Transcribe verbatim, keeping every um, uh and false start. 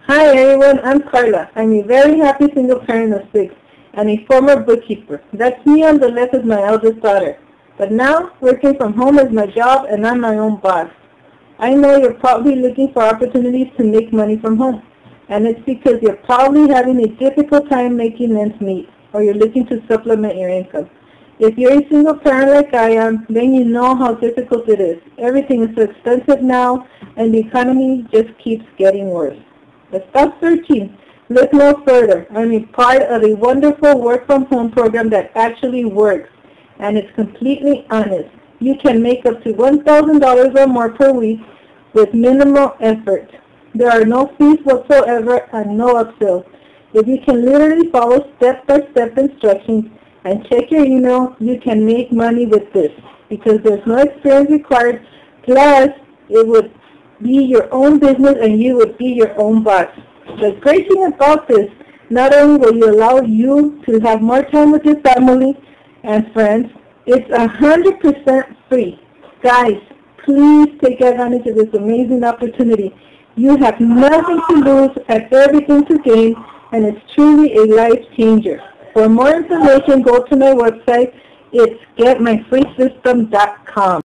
Hi everyone, I'm Carla. I'm a very happy single parent of six and a former bookkeeper. That's me on the left as my eldest daughter. But now, working from home is my job and I'm my own boss. I know you're probably looking for opportunities to make money from home. And it's because you're probably having a difficult time making ends meet, or you're looking to supplement your income. If you're a single parent like I am, then you know how difficult it is. Everything is so expensive now, and the economy just keeps getting worse. But stop searching. Look no further. I'm a part of a wonderful work-from-home program that actually works, and it's completely honest. You can make up to one thousand dollars or more per week with minimal effort. There are no fees whatsoever and no upsells. If you can literally follow step-by-step instructions and check your email, you can make money with this because there's no experience required. Plus, it would be your own business and you would be your own boss. The great thing about this, not only will you allow you to have more time with your family and friends, it's one hundred percent free. Guys, please take advantage of this amazing opportunity. You have nothing to lose and everything to gain, and it's truly a life changer. For more information, go to my website. It's get my free system dot com.